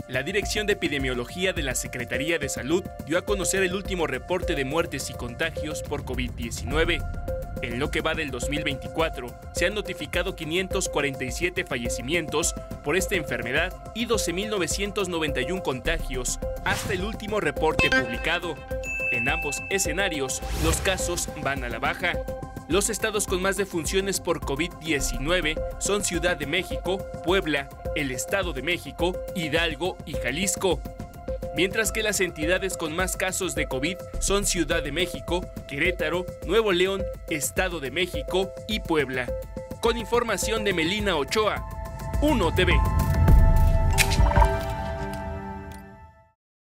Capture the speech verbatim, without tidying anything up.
La Dirección de Epidemiología de la Secretaría de Salud dio a conocer el último reporte de muertes y contagios por COVID diecinueve. En lo que va del dos mil veinticuatro, se han notificado quinientos cuarenta y siete fallecimientos por esta enfermedad y doce mil novecientos noventa y uno contagios hasta el último reporte publicado. En ambos escenarios, los casos van a la baja. Los estados con más defunciones por COVID diecinueve son Ciudad de México, Puebla, el Estado de México, Hidalgo y Jalisco. Mientras que las entidades con más casos de COVID son Ciudad de México, Querétaro, Nuevo León, Estado de México y Puebla. Con información de Melina Ochoa, Uno T V.